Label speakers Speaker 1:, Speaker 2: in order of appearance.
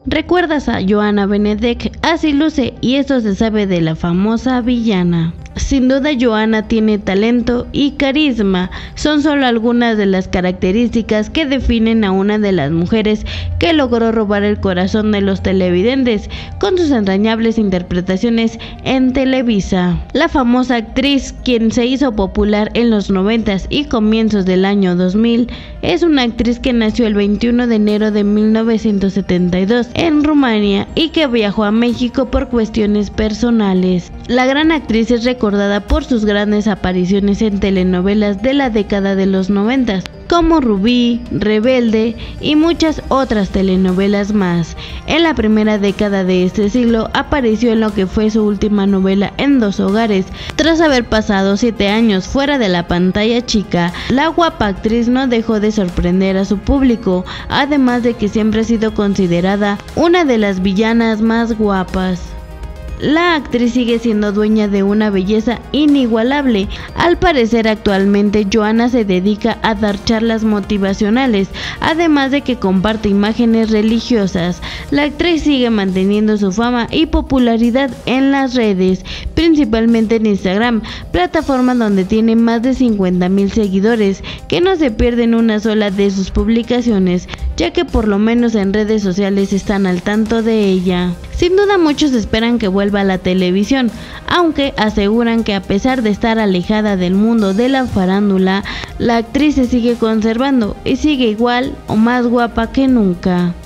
Speaker 1: ¿Recuerdas a Joanna Benedek? Así luce, y esto se sabe de la famosa villana. Sin duda Joanna tiene talento y carisma, son solo algunas de las características que definen a una de las mujeres que logró robar el corazón de los televidentes con sus entrañables interpretaciones en Televisa. La famosa actriz, quien se hizo popular en los 90s y comienzos del año 2000, es una actriz que nació el 21 de enero de 1972 en Rumania y que viajó a México por cuestiones personales. La gran actriz es recordada por sus grandes apariciones en telenovelas de la década de los 90, como Rubí, Rebelde y muchas otras telenovelas más. En la primera década de este siglo apareció en lo que fue su última novela En dos hogares. Tras haber pasado 7 años fuera de la pantalla chica, la guapa actriz no dejó de sorprender a su público, además de que siempre ha sido considerada una de las villanas más guapas. La actriz sigue siendo dueña de una belleza inigualable. Al parecer actualmente Joanna se dedica a dar charlas motivacionales, además de que comparte imágenes religiosas. La actriz sigue manteniendo su fama y popularidad en las redes, principalmente en Instagram, plataforma donde tiene más de 50,000 seguidores, que no se pierden una sola de sus publicaciones, ya que por lo menos en redes sociales están al tanto de ella. Sin duda muchos esperan que vuelva a la televisión, aunque aseguran que a pesar de estar alejada del mundo de la farándula, la actriz se sigue conservando y sigue igual o más guapa que nunca.